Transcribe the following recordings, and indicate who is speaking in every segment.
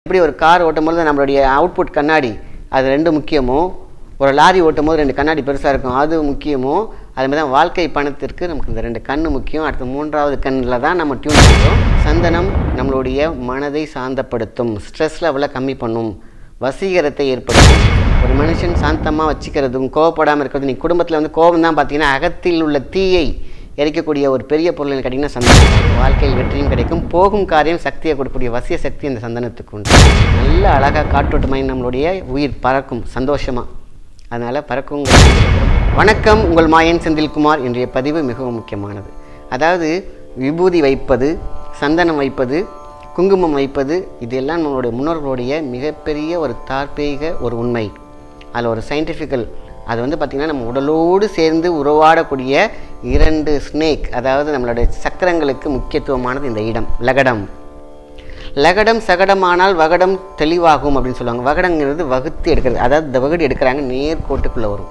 Speaker 1: எப்படி ஒரு கார் ஓட்டும்போது நம்மளுடைய அவுட்புட் கண்ணாடி அது ரெண்டு முக்கியமோ, ஒரு லாரி ஓட்டும்போது ரெண்டு கண்ணாடி பெருசாக இருக்கும் அது முக்கியமோ, அதுமாதிரி தான் வாழ்க்கை பணத்திற்கு நமக்கு இந்த ரெண்டு கண்ணு முக்கியம். அடுத்து மூன்றாவது கண்ணில் தான் நம்ம டியூன் பண்ணுறோம். சந்தனம் நம்மளுடைய மனதை சாந்தப்படுத்தும், ஸ்ட்ரெஸ் லெவலை கம்மி பண்ணும், வசீகரத்தை ஏற்படுத்தும். ஒரு மனுஷன் சாந்தமாக வச்சுக்கிறதும் கோவப்படாமல் இருக்கிறது. நீ குடும்பத்தில் வந்து கோபம் தான் பார்த்தீங்கன்னா அகத்தில் உள்ள தீயை எரிக்கக்கூடிய ஒரு பெரிய பொருள்னு கேட்டிங்கன்னா சந்தனம். வாழ்க்கையில் வெற்றியும் கிடைக்கும், போகும் காரியம் சக்தியை கொடுக்கக்கூடிய வசிய சக்தி இந்த சந்தனத்துக்கு உண்டு. நல்ல அழகாக காற்றோட்டமாய் நம்மளுடைய உயிர் பறக்கும் சந்தோஷமாக. அதனால் பறக்கும். வணக்கம், உங்கள் மாயன் செந்தில்குமார். இன்றைய பதிவு மிகவும் முக்கியமானது. அதாவது விபூதி வைப்பது, சந்தனம் வைப்பது, குங்குமம் வைப்பது, இதெல்லாம் நம்மளுடைய முன்னோர்களுடைய மிகப்பெரிய ஒரு தார்மீக ஒரு உண்மை. அதில் ஒரு சயின்டிஃபிக்கல் அது வந்து பார்த்திங்கன்னா நம்ம உடலோடு சேர்ந்து உருவாடக்கூடிய இரண்டு ஸ்னேக், அதாவது நம்மளுடைய சக்கரங்களுக்கு முக்கியத்துவமானது இந்த இடம் லகடம். லகடம் சகடமானால் வகடம் தெளிவாகும் அப்படின்னு சொல்லுவாங்க. வகடங்கிறது வகுத்து எடுக்கிறது, அதாவது இந்த வகுடு எடுக்கிறாங்க நேர்கோட்டுக்குள்ளே வரும்.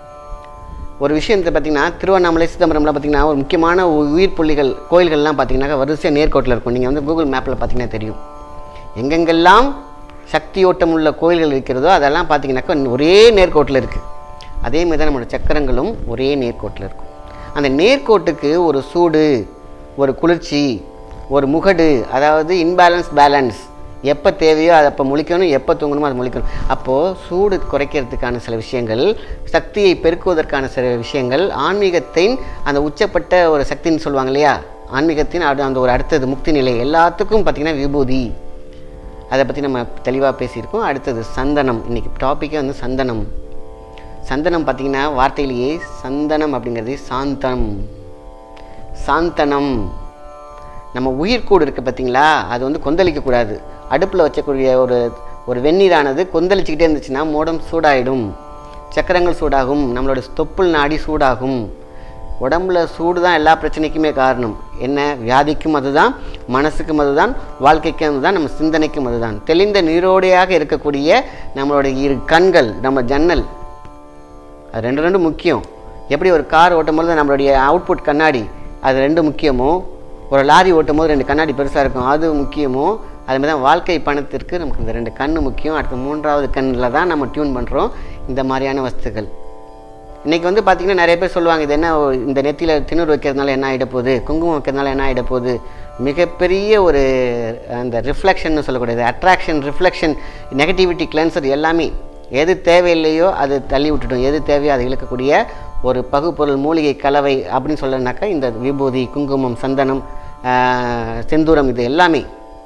Speaker 1: ஒரு விஷயத்தை பார்த்திங்கன்னா திருவண்ணாமலை சிதம்பரம்லாம் பார்த்திங்கன்னா ஒரு முக்கியமான உயிர் புள்ளிகள் கோயில்கள்லாம் பார்த்திங்கனாக்கா வரிசையாக நேர்கோட்டில் இருக்கும். நீங்கள் வந்து கூகுள் மேப்பில் பார்த்திங்கன்னா தெரியும். எங்கெங்கெல்லாம் சக்தியோட்டம் உள்ள கோயில்கள் இருக்கிறதோ அதெல்லாம் பார்த்திங்கனாக்கா ஒரே நேர்கோட்டில் இருக்குது. அதேமாதிரி தான் நம்மளோட சக்கரங்களும் ஒரே நேர்கோட்டில் இருக்கும். அந்த நேர்கோட்டுக்கு ஒரு சூடு, ஒரு குளிர்ச்சி, ஒரு முகடு, அதாவது இன்பேலன்ஸ் பேலன்ஸ். எப்போ தேவையோ அதை அப்போ முழிக்கணும், எப்போ தூங்கணுமோ அதை முழிக்கணும். அப்போது சூடு குறைக்கிறதுக்கான சில விஷயங்கள், சக்தியை பெருக்குவதற்கான சில விஷயங்கள், ஆன்மீகத்தின் அந்த உச்சப்பட்ட ஒரு சக்தின்னு சொல்லுவாங்க இல்லையா, ஆன்மீகத்தின் அந்த ஒரு அடுத்தது முக்தி நிலை, எல்லாத்துக்கும் பார்த்திங்கன்னா விபூதி. அதை பற்றி நம்ம தெளிவாக பேசியிருக்கோம். அடுத்தது சந்தனம். இன்றைக்கி டாப்பிக்கே வந்து சந்தனம். சந்தனம் பார்த்திங்கன்னா வார்த்தையிலேயே சந்தனம் அப்படிங்கிறது சாந்தம், சாந்தனம். நம்ம உயிர்கூடு இருக்குது பார்த்திங்களா, அது வந்து கொந்தளிக்கக்கூடாது. அடுப்பில் வச்சக்கூடிய ஒரு வெந்நீரானது கொந்தளிச்சிக்கிட்டே இருந்துச்சுன்னா மோடம் சூடாயிடும், சக்கரங்கள் சூடாகும், நம்மளோட தொப்புள் நாடி சூடாகும். உடம்புல சூடு தான் எல்லா பிரச்சனைக்குமே காரணம். என்ன வியாதிக்கும் அதுதான், மனசுக்கும் அதுதான், வாழ்க்கைக்கும் அதுதான், நம்ம சிந்தனைக்கும் அதுதான். தெளிந்த நீரோடையாக இருக்கக்கூடிய நம்மளோட இரு கண்கள், நம்ம ஜன்னல், அது ரெண்டு முக்கியம். எப்படி ஒரு கார் ஓட்டும்போது நம்மளுடைய அவுட்புட் கண்ணாடி அது ரெண்டு முக்கியமோ, ஒரு லாரி ஓட்டும்போது ரெண்டு கண்ணாடி பெருசாக இருக்கும் அது முக்கியமோ, அதுமாதிரி தான் வாழ்க்கை பணத்திற்கு நமக்கு இந்த ரெண்டு கண்ணு முக்கியம். அடுத்து மூன்றாவது கண்ணில் தான் நம்ம டியூன் பண்ணுறோம் இந்த மாதிரியான வஸ்துக்கள். இன்றைக்கி வந்து பார்த்திங்கன்னா நிறைய பேர் சொல்லுவாங்க, இது என்ன இந்த நெத்தியில் திணறு வைக்கிறதுனால என்ன ஆகிட போகுது, குங்குமம் வைக்கிறதுனால என்ன ஆகிட போகுது. மிகப்பெரிய ஒரு அந்த ரிஃப்ளெக்ஷன் சொல்லக்கூடியது, அட்ராக்ஷன், ரிஃப்ளெக்ஷன், நெகட்டிவிட்டி கிளென்சர் எல்லாமே. எது தேவையில்லையோ அது தள்ளி விட்டுட்டோம், எது தேவையோ அதை இழுக்கக்கூடிய ஒரு பகுப்பொருள் மூலிகை கலவை அப்படின்னு சொல்லனாக்கா இந்த விபூதி, குங்குமம், சந்தனம், செந்தூரம், இது எல்லாமே.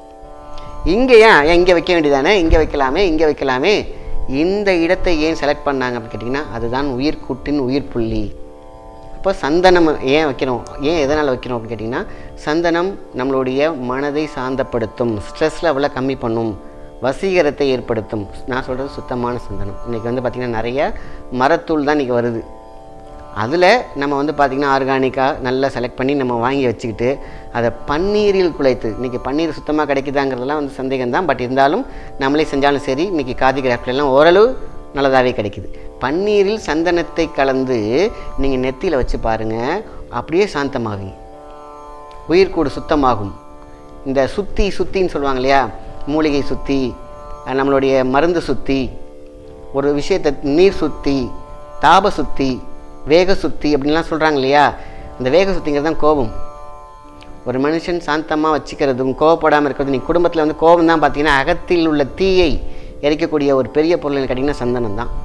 Speaker 1: இங்கே ஏன் இங்கே வைக்க வேண்டியதானே, இங்கே வைக்கலாமே, இங்கே வைக்கலாமே. இந்த இடத்தை ஏன் செலக்ட் பண்ணாங்க அப்படின்னு கேட்டிங்கன்னா அதுதான் உயிர்கூட்டின் உயிர் புள்ளி. அப்போ சந்தனம் ஏன் வைக்கிறோம், ஏன் எதனால் வைக்கிறோம் அப்படின்னு கேட்டிங்கன்னா சந்தனம் நம்மளுடைய மனதை சாந்தப்படுத்தும், ஸ்ட்ரெஸ் லெவலை கம்மி பண்ணும், வசீகரத்தை ஏற்படுத்தும். நான் சொல்கிறது சுத்தமான சந்தனம். இன்றைக்கி வந்து பார்த்திங்கன்னா நிறைய மரத்தூள் தான் இன்றைக்கி வருது. அதில் நம்ம வந்து பார்த்திங்கன்னா ஆர்கானிக்காக நல்லா செலக்ட் பண்ணி நம்ம வாங்கி வச்சுக்கிட்டு அதை பன்னீரில் குழைத்து, இன்றைக்கி பன்னீர் சுத்தமாக கிடைக்குதாங்கிறதெல்லாம் வந்து சந்தேகம் தான். பட் இருந்தாலும் நம்மளே செஞ்சாலும் சரி, இன்றைக்கி காதி கிராஃப்ட்லாம் ஓரளவு நல்லதாகவே கிடைக்குது. பன்னீரில் சந்தனத்தை கலந்து நீங்கள் நெத்தியில் வச்சு பாருங்கள், அப்படியே சாந்தமாகும், உயிர்கூடு சுத்தமாகும். இந்த சுத்தின்னு சொல்லுவாங்க இல்லையா, மூலிகை சுத்தி, நம்மளுடைய மருந்து சுத்தி, ஒரு விஷயத்தை நீர் சுத்தி, தாப சுத்தி, வேக சுத்தி அப்படின்லாம் சொல்கிறாங்க இல்லையா. இந்த வேக சுத்திங்கிறது தான் கோபம். ஒரு மனுஷன் சாந்தமாக வச்சுக்கிறதும் கோவப்படாமல் இருக்கிறது. நீ குடும்பத்தில் வந்து கோபம் தான் பார்த்திங்கன்னா அகத்தில் உள்ள தீயை எரிக்கக்கூடிய ஒரு பெரிய பொருள்னு கேட்டிங்கன்னா சந்தனம் தான்.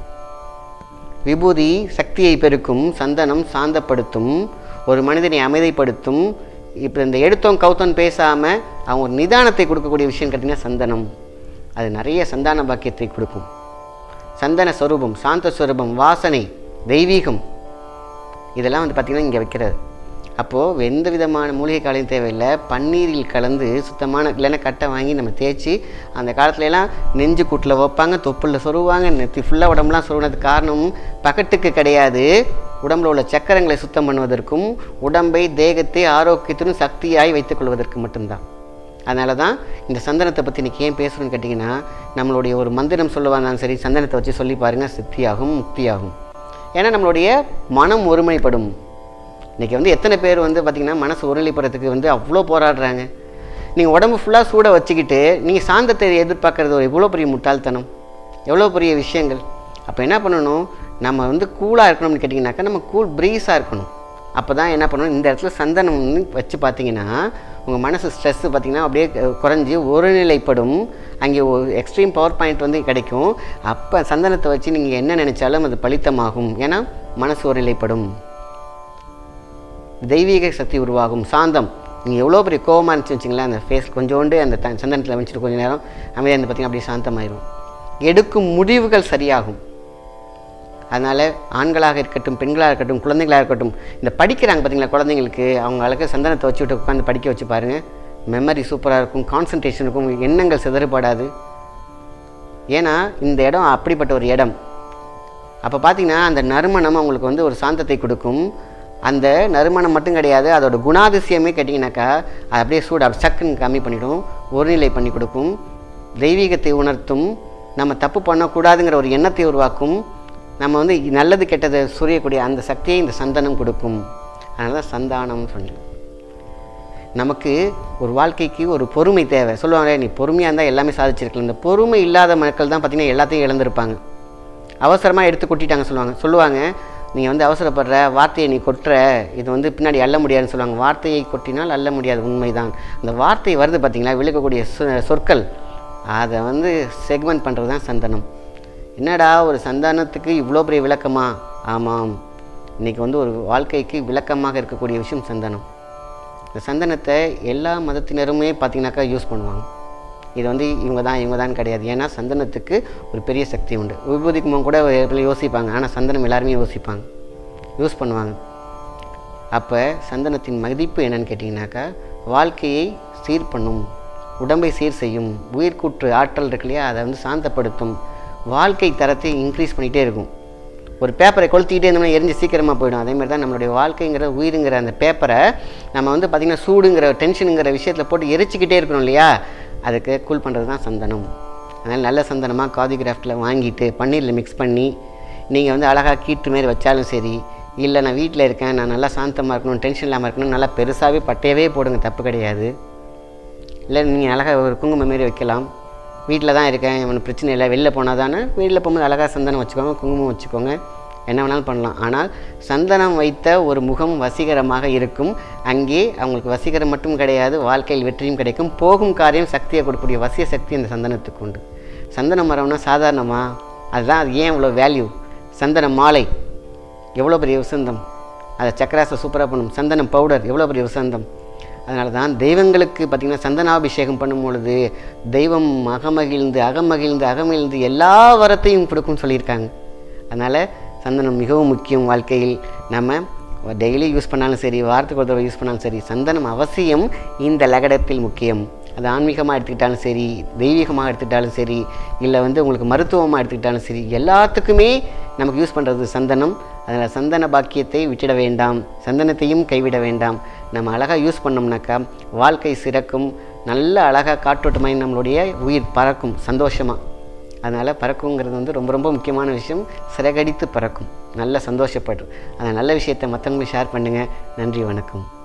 Speaker 1: விபூதி சக்தியை பெருக்கும், சந்தனம் சாந்தப்படுத்தும், ஒரு மனிதனை அமைதிப்படுத்தும். இப்போ இந்த எடுத்தோம் கவுத்தோன்னு பேசாமல் அவங்க ஒரு நிதானத்தை கொடுக்கக்கூடிய விஷயம் கேட்டிங்கன்னா சந்தனம். அது நிறைய சந்தான பாக்கியத்தை கொடுக்கும். சந்தன ஸ்வரூபம், சாந்த ஸ்வரூபம், வாசனை, தெய்வீகம், இதெல்லாம் வந்து பார்த்திங்கன்னா இங்கே வைக்கிறது. அப்போது எந்த விதமான மூலிகை காலையும் தேவையில்லை. பன்னீரில் கலந்து சுத்தமான இல்லைன்னா கட்டை வாங்கி நம்ம தேய்ச்சி, அந்த காலத்துலலாம் நெஞ்சு கூட்டில் வைப்பாங்க, தொப்புளில் சொருவாங்க, நெத்தி ஃபுல்லாக உடம்புலாம் சொருவினதுக்கு காரணம் பகட்டுக்கு கிடையாது, உடம்பில் உள்ள சக்கரங்களை சுத்தம் பண்ணுவதற்கும் உடம்பை தேகத்தை ஆரோக்கியத்திலும் சக்தியாய் வைத்துக்கொள்வதற்கு மட்டும்தான். அதனால தான் இந்த சந்தனத்தை பற்றி இன்றைக்கி ஏன் பேசுகிறோன்னு கேட்டிங்கன்னா, நம்மளுடைய ஒரு மந்திரம் சொல்லுவாங்க சரி, சந்தனத்தை வச்சு சொல்லி பாருங்கள், சித்தியாகும், முக்தியாகும். ஏன்னா நம்மளுடைய மனம் ஒருமைப்படும். இன்றைக்கி வந்து எத்தனை பேர் வந்து பார்த்திங்கன்னா மனசு ஒருநிலைப்படுறதுக்கு வந்து அவ்வளோ போராடுறாங்க. நீங்கள் உடம்பு ஃபுல்லாக சூட வச்சுக்கிட்டு நீங்கள் சாந்தத்தை எதிர்பார்க்குறது ஒரு எவ்வளோ பெரிய முட்டாள்தனம், எவ்வளோ பெரிய விஷயங்கள். அப்போ என்ன பண்ணணும், நம்ம வந்து கூலாக இருக்கணும்னு கேட்டிங்கனாக்கா நம்ம கூல் ப்ரீஸாக இருக்கணும். அப்போ தான் என்ன பண்ணணும், இந்த இடத்துல சந்தனம் வச்சு பார்த்தீங்கன்னா உங்கள் மனசு ஸ்ட்ரெஸ்ஸு பார்த்திங்கன்னா அப்படியே குறைஞ்சி ஒருநிலைப்படும். அங்கே ஒரு எக்ஸ்ட்ரீம் பவர் பாயிண்ட் வந்து கிடைக்கும். அப்போ சந்தனத்தை வச்சு நீங்கள் என்ன நினச்சாலும் அது பலித்தமாகும். ஏன்னா மனசு ஒருநிலைப்படும், தெய்வீக சக்தி உருவாகும். சாந்தம், நீங்கள் எவ்வளோ பெரிய கோவமாக இருந்துச்சு வச்சிங்களேன், அந்த ஃபேஸ் கொஞ்சோண்டு அந்த சந்தனத்தில் வச்சுட்டு கொஞ்சம் நேரம் அமைதியாக இருந்து பார்த்திங்கன்னா அப்படியே சாந்தமாயிடும். எடுக்கும் முடிவுகள் சரியாகும். அதனால் ஆண்களாக இருக்கட்டும், பெண்களாக இருக்கட்டும், குழந்தைகளாக இருக்கட்டும், இந்த படிக்கிறாங்க பார்த்திங்களா குழந்தைங்களுக்கு, அவங்களுக்கு சந்தனத்தை வச்சு விட்டு உட்காந்து படிக்க வச்சு பாருங்கள், மெமரி சூப்பராக இருக்கும், கான்சன்ட்ரேஷன் இருக்கும், எண்ணங்கள் சிதறப்படாது. ஏன்னா இந்த இடம் அப்படிப்பட்ட ஒரு இடம். அப்போ பார்த்திங்கன்னா அந்த நறுமணம் அவங்களுக்கு வந்து ஒரு சாந்தத்தை கொடுக்கும். அந்த நறுமணம் மட்டும் கிடையாது, அதோட குணாதிசயமே கேட்டிங்கனாக்கா அது அப்படியே சூடு அப்படி சக்குன்னு கம்மி பண்ணிவிடும், ஒருநிலை பண்ணி கொடுக்கும், தெய்வீகத்தை உணர்த்தும், நம்ம தப்பு பண்ணக்கூடாதுங்கிற ஒரு எண்ணத்தை உருவாக்கும், நம்ம வந்து நல்லது கெட்டதை சுரியக்கூடிய அந்த சக்தியை இந்த சந்தனம் கொடுக்கும். அதனால தான் சந்தானம்னு சொன்னேன். நமக்கு ஒரு வாழ்க்கைக்கு ஒரு பொறுமை தேவை. சொல்லுவாங்க, நீ பொறுமையாக இருந்தால் எல்லாமே சாதிச்சிருக்கலாம். இந்த பொறுமை இல்லாத மக்கள் தான் பார்த்திங்கன்னா எல்லாத்தையும் இழந்திருப்பாங்க. அவசரமாக எடுத்து கொட்டிட்டாங்க சொல்லுவாங்க நீங்கள் வந்து அவசரப்படுற, வார்த்தையை நீ கொட்டுற, இது வந்து பின்னாடி அள்ள முடியாதுன்னு சொல்லுவாங்க. வார்த்தையை கொட்டினால் அள்ள முடியாது, உண்மைதான். அந்த வார்த்தை வருது பார்த்திங்களா, விளக்கக்கூடிய சொற்கள், அதை வந்து செக்மெண்ட் பண்ணுறது தான் சந்தனம். என்னடா ஒரு சந்தானத்துக்கு இவ்வளோ பெரிய விளக்கமா? ஆமாம், இன்றைக்கி வந்து ஒரு வாழ்க்கைக்கு விளக்கமாக இருக்கக்கூடிய விஷயம் சந்தனம். இந்த சந்தனத்தை எல்லா மதத்தினருமே பார்த்திங்கனாக்கா யூஸ் பண்ணுவாங்க. இது வந்து இவங்க தான் கிடையாது. ஏன்னா சந்தனத்துக்கு ஒரு பெரிய சக்தி உண்டு. விபூதிக்குமா கூட யோசிப்பாங்க, ஆனால் சந்தனம் எல்லாருமே யோசிப்பாங்க, யூஸ் பண்ணுவாங்க. அப்போ சந்தனத்தின் மதிப்பு என்னன்னு கேட்டிங்கனாக்கா, வாழ்க்கையை சீர் பண்ணும், உடம்பை சீர் செய்யும், உயிர்கூற்று ஆற்றல் இருக்கு இல்லையா, அதை வந்து சாந்தப்படுத்தும், வாழ்க்கை தரத்தை இன்க்ரீஸ் பண்ணிகிட்டே இருக்கும். ஒரு பேப்பரை கொளுத்திக்கிட்டே இருந்தோம்னா எரிஞ்சு சீக்கிரமாக போயிடும். அதேமாதிரி தான் நம்மளுடைய வாழ்க்கைங்கிற உயிருங்கிற அந்த பேப்பரை நம்ம வந்து பார்த்திங்கன்னா சூடுங்கிற டென்ஷனுங்கிற விஷயத்தில் போட்டு எரிச்சிக்கிட்டே இருக்கணும் இல்லையா, அதுக்கு கூல் பண்ணுறது தான் சந்தனம். அதனால் நல்ல சந்தனமாக காதிகிராஃப்டில் வாங்கிட்டு பன்னீரில் மிக்ஸ் பண்ணி நீங்கள் வந்து அழகாக கீட்டு மாரி வச்சாலும் சரி, இல்லை நான் வீட்டில் இருக்கேன், நான் நல்லா சாந்தமாக இருக்கணும், டென்ஷன் இல்லாமல் இருக்கணும், நல்லா பெருசாகவே பட்டையவே போடுங்க, தப்பு கிடையாது. இல்லை நீங்கள் அழகாக ஒரு குங்குமம் மாரி வைக்கலாம். வீட்டில் தான் இருக்கேன், எனக்கு பிரச்சனை இல்லை, வெளில போனால் தானே, வெளியில் போகும்போது அழகாக சந்தனம் வச்சுக்கோங்க, குங்குமம் வச்சுக்கோங்க, என்ன வேணாலும் பண்ணலாம். ஆனால் சந்தனம் வைத்த ஒரு முகம் வசீகரமாக இருக்கும். அங்கே அவங்களுக்கு வசீகரம் மட்டும் கிடையாது, வாழ்க்கையில் வெற்றியும் கிடைக்கும். போகும் காரியம் சக்தியை கொடுக்கக்கூடிய வசிய சக்தி அந்த சந்தனத்துக்கு உண்டு. சந்தன மரம்னா சாதாரணமா? அதுதான் அது ஏன் இவ்வளோ வேல்யூ. சந்தன மாலை எவ்வளோ பெரிய வசந்தம், அதை சக்கராசை சூப்பராக பண்ணும். சந்தனம் பவுடர் எவ்வளோ பெரிய வசந்தம். அதனால தான் தெய்வங்களுக்கு பார்த்திங்கன்னா சந்தனாபிஷேகம் பண்ணும்பொழுது தெய்வம் அகமகிழ்ந்து எல்லா வரத்தையும் கொடுக்கும்னு சொல்லியிருக்காங்க. அதனால் சந்தனம் மிகவும் முக்கியம். வாழ்க்கையில் நம்ம டெய்லி யூஸ் பண்ணாலும் சரி, வாரத்துக்கு ஒரு தடவை யூஸ் பண்ணாலும் சரி, சந்தனம் அவசியம் இந்த லகடத்தில் முக்கியம். அது ஆன்மீகமாக எடுத்துக்கிட்டாலும் சரி, தெய்வீகமாக எடுத்துக்கிட்டாலும் சரி, இல்லை வந்து உங்களுக்கு மருத்துவமாக எடுத்துக்கிட்டாலும் சரி, எல்லாத்துக்குமே நமக்கு யூஸ் பண்ணுறது சந்தனம். அதனால் சந்தன பாக்கியத்தை விட்டுட வேண்டாம், சந்தனத்தையும் கைவிட வேண்டாம். நம்ம அழகாக யூஸ் பண்ணோம்னாக்கா வாழ்க்கை சிறக்கும். நல்ல அழகாக காற்றோட்டமாய் நம்மளுடைய உயிர் பறக்கும் சந்தோஷமாக. அதனால் பறக்குங்கிறது வந்து ரொம்ப ரொம்ப முக்கியமான விஷயம். சிறகடித்து பறக்கும், நல்ல சந்தோஷப்படும். அந்த நல்ல விஷயத்தை மற்றவங்களுக்கு ஷேர் பண்ணுங்கள். நன்றி, வணக்கம்.